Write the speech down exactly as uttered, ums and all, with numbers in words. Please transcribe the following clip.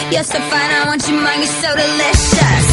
You're so fine, I want you mine, you're so delicious.